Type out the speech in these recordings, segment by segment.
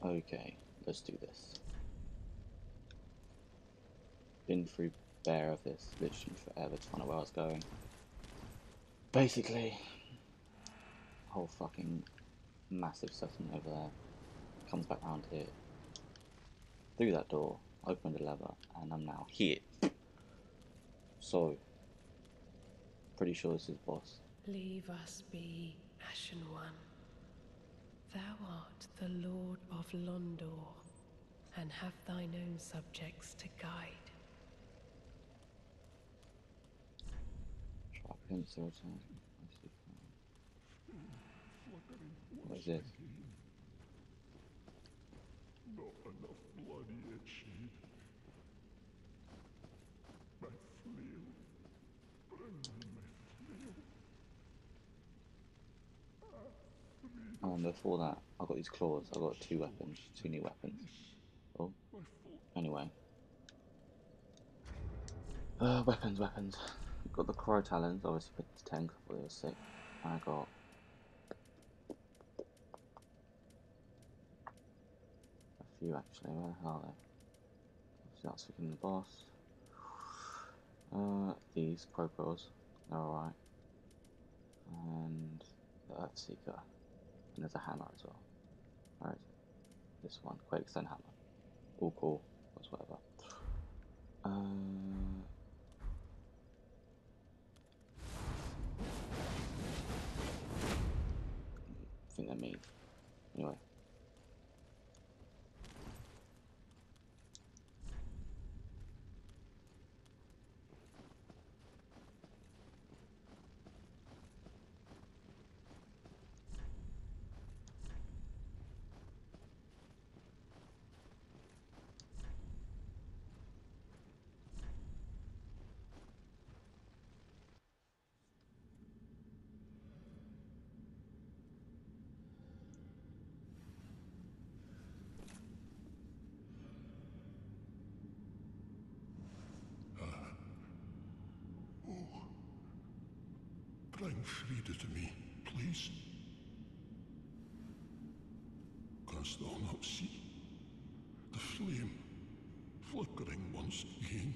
Okay, let's do this. Been through bare of this literally forever to find out where I was going. Basically, whole fucking massive settlement over there comes back round here, through that door, opened the lever, and I'm now here. So, pretty sure this is boss. Leave us be, Ashen One. Thou art the Lord of Londor, and have thine own subjects to guide. Sharp hints or something. What is this? Not enough blood yet, Shade. My flail. Bring me my flail. Before that, I got these claws. I got two weapons, two new weapons. Oh, anyway. Weapons. Got the Crow Talons, obviously put to 10 because I thought they were sick. And I got a few actually. Where the hell are they? So that's freaking the boss. These Propos, they're alright. And the Earthseeker. And there's a hammer as well. Where is it? This one, Quake Extend Hammer. All cool, that's whatever. I think they're me. Anyway. Bring Friede to me, please. Canst thou not see the flame flickering once again?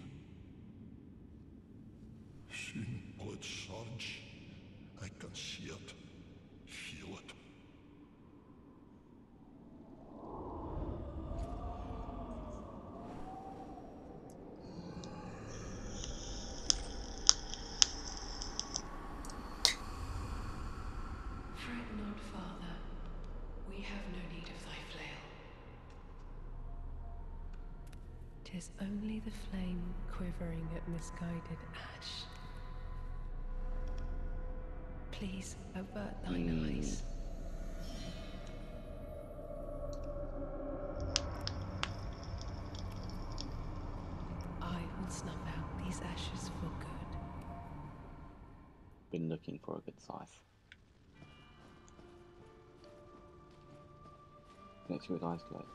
Soon will it surge. I can see it, feel it. Fret not, Father. We have no need of thy flail. 'Tis only the flame quivering at misguided ash. Please avert thine eyes. I will snuff out these ashes for good. Been looking for a good Scythe. Next with eyes closed.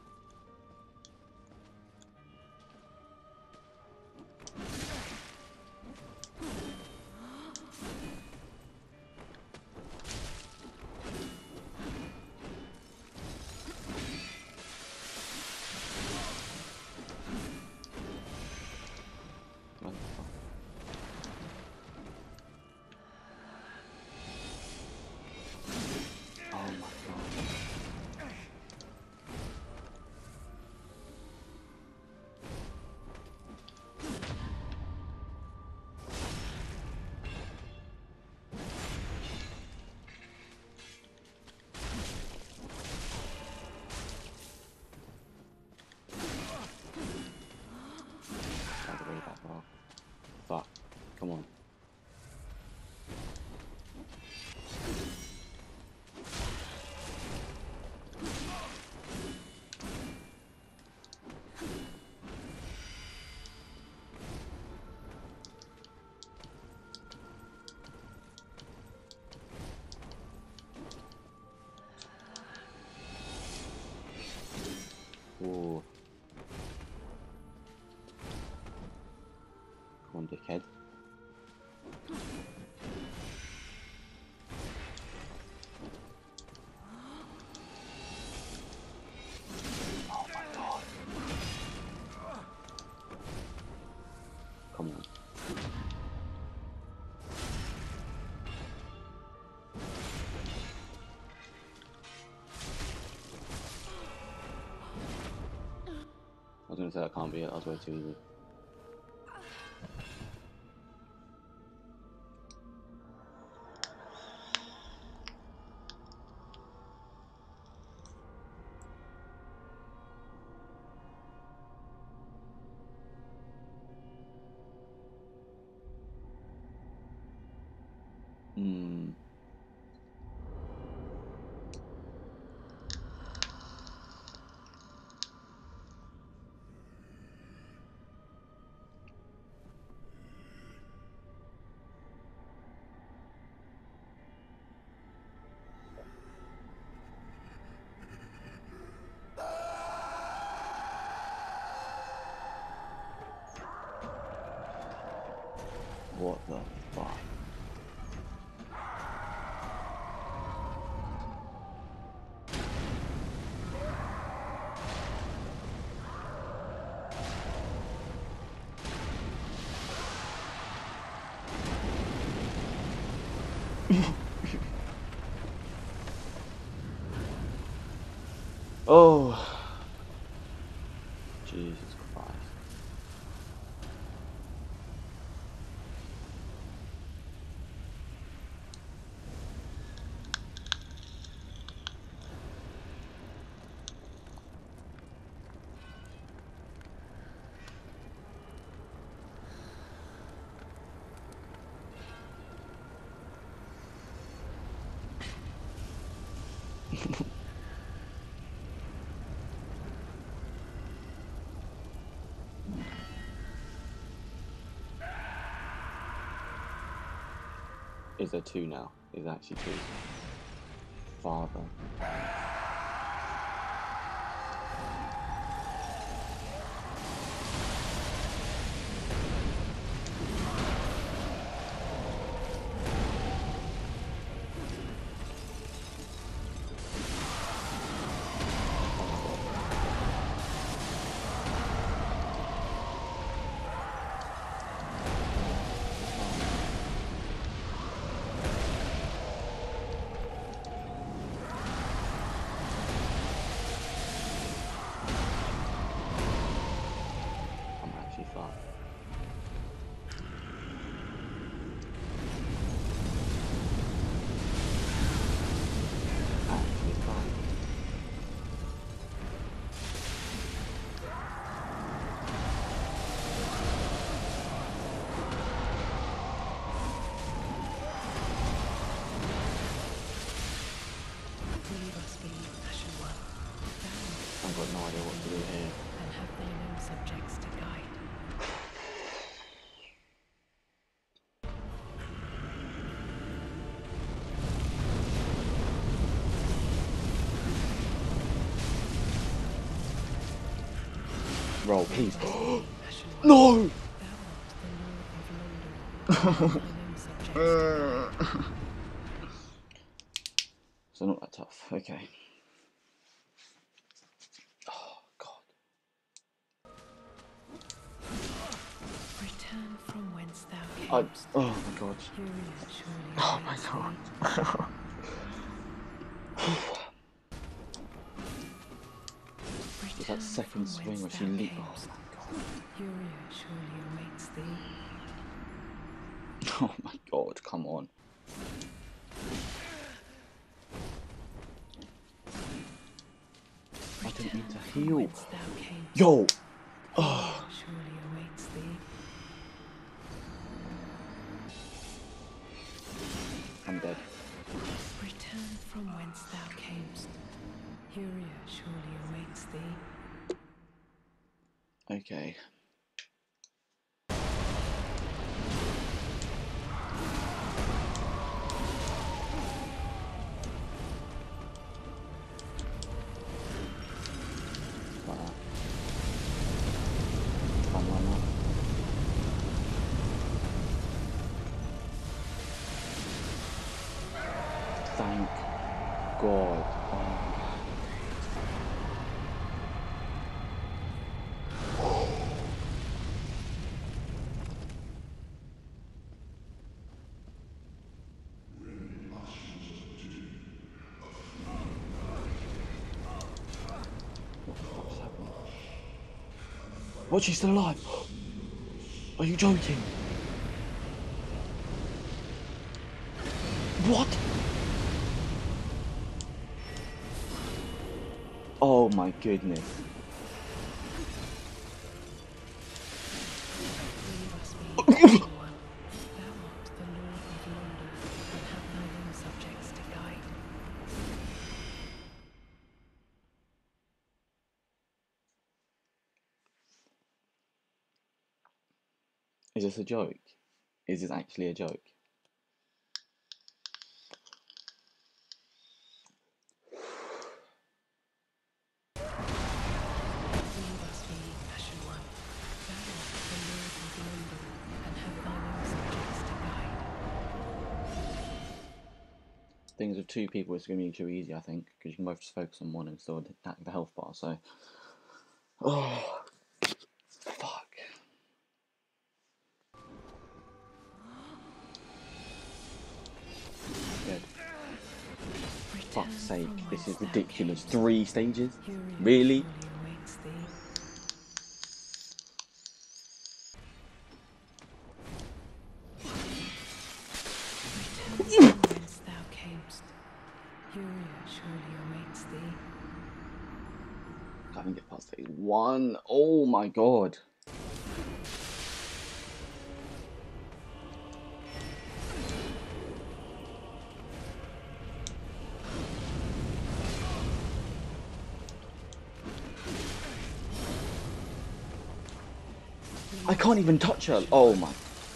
Fuck. Come on. Ooh. Come on, dickhead. gonna say that can't be it, that was way too easy. What the fuck? Oh, Jesus Christ. Is there two now? Is there actually two? Father. I've got no idea what to do here. And have they no subjects to guide? Roll, please. No! So not that tough. Okay. Oh God. Return from whence thou camest. Oh my God. Oh my God. It's that second swing where she leaped. Oh my God. Furia surely awaits thee. Oh my God, come on. I don't need to heal. Yo! Oh. Surely awaits thee. I'm dead. Return from whence thou camest. Furia surely awaits thee. Okay. Thank God. What the fuck's happening? What, she's still alive? Are you joking? What? Oh my goodness. We must be Ashen One. Thou art the Lord of London, and have thine own subjects to guide. Is this a joke? Is this actually a joke? We must be Ashen One. Thou art the Lord of London, and have thine own subjects to guide. Things with two people is going to be too easy, I think, because you can both just focus on one and still attack the health bar, so... Oh, fuck. Good. Fuck's sake, this is ridiculous. 3 stages? Really? Whence thou camest, Furia surely awaits thee. Can't even get past phase 1. Oh my god. I can't even touch her. Oh my.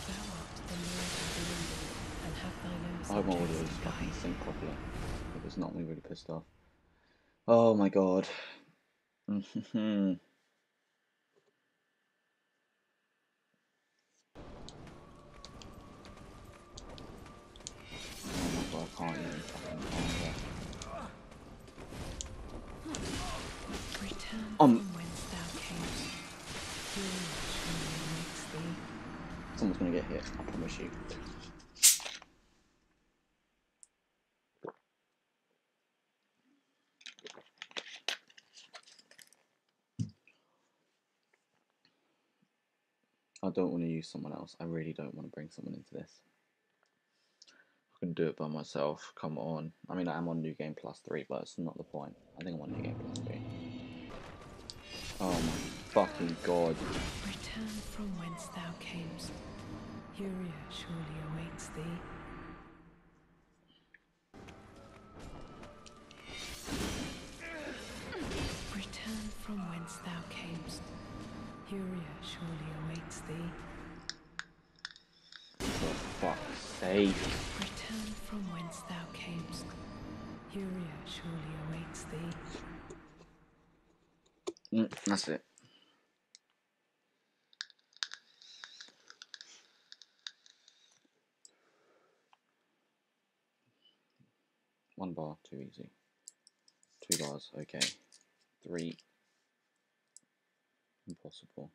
I hope my audio is fucking synced properly. If it's not, I'm really pissed off. Oh my god. Oh my god, I can't even fucking find her. Return from whence thou camest. Furia surely awaits thee. Someone's gonna get hit, I promise you. I don't want to use someone else. I really don't want to bring someone into this. I can do it by myself. Come on. I mean, I am on New Game Plus 3, but it's not the point. I think I'm on New Game Plus 3. Oh my fucking god. Return from whence thou camest. Furia surely awaits thee. Return from whence thou camest. Furia surely awaits thee. For fuck's sake. Return from whence thou camest. Furia surely awaits thee. That's it. One bar, too easy. 2 bars, okay. 3. Impossible.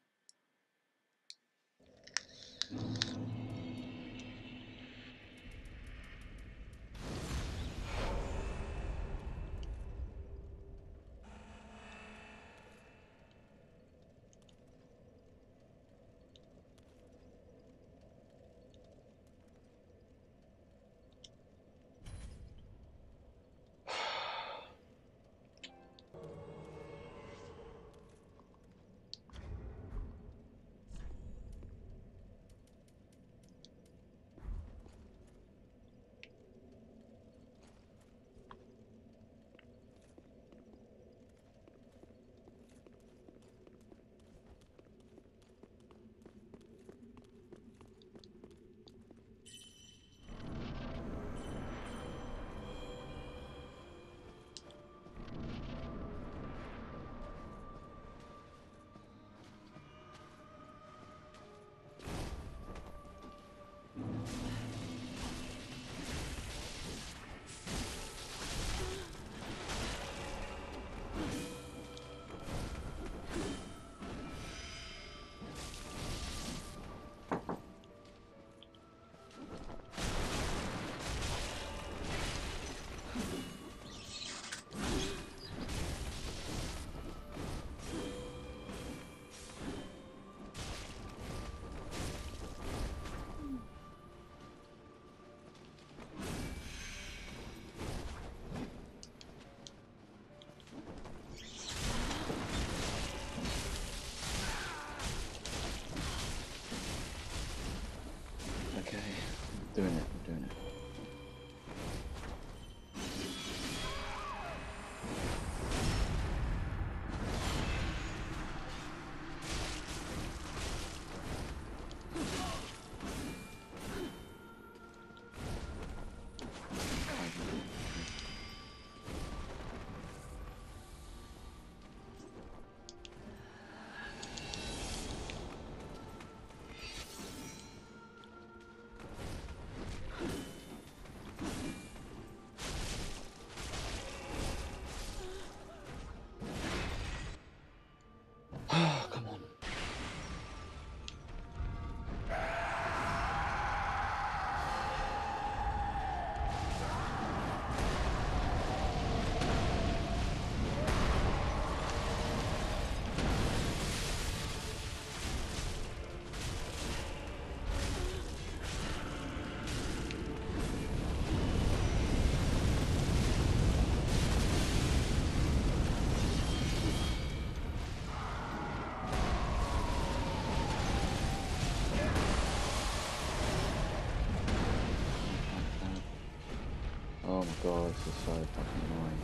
Doing it, we're doing it. Come on. Oh my god, this is so fucking annoying.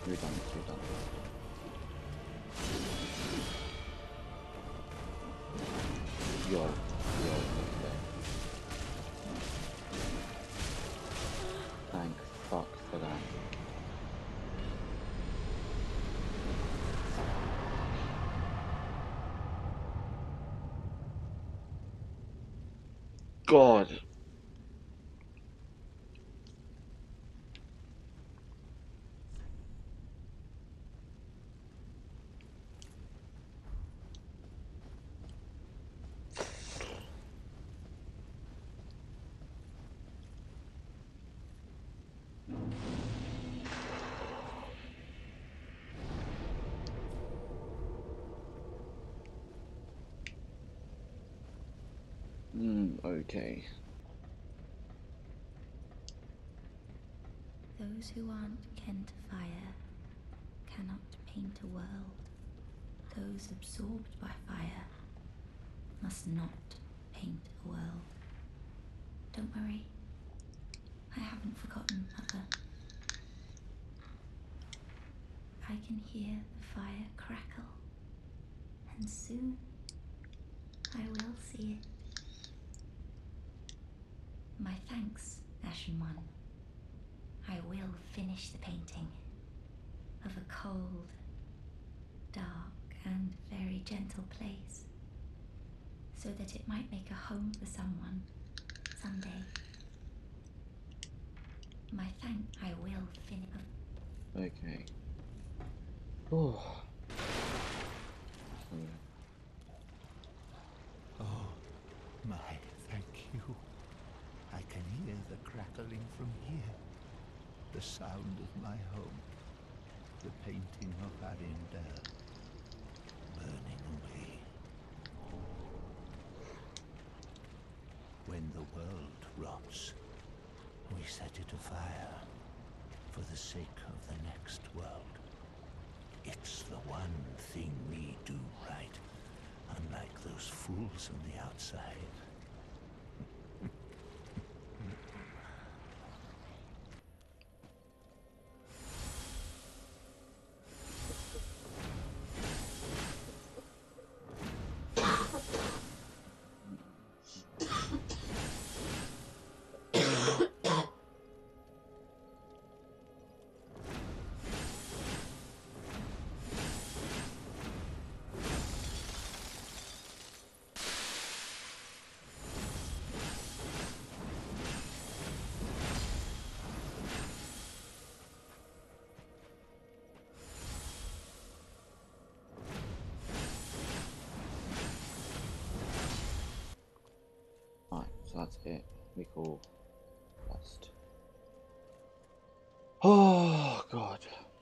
You're done, you're done. Yo, okay. Thank fuck for that. God. Okay. Those who aren't kin to fire cannot paint a world. Those absorbed by fire must not paint a world. Don't worry, I haven't forgotten, Mother. I can hear the fire crackle, and soon I will see it. My thanks, Ashen One. I will finish the painting of a cold, dark, and very gentle place, so that it might make a home for someone someday. My thanks, I will finish. Okay. Oh. Oh, my, thank you. I can hear the crackling from here. The sound of my home. The painting of Arendelle burning away. When the world rots, we set it afire for the sake of the next world. It's the one thing we do right, unlike those fools on the outside. Right, so that's it. We call rest. Oh God.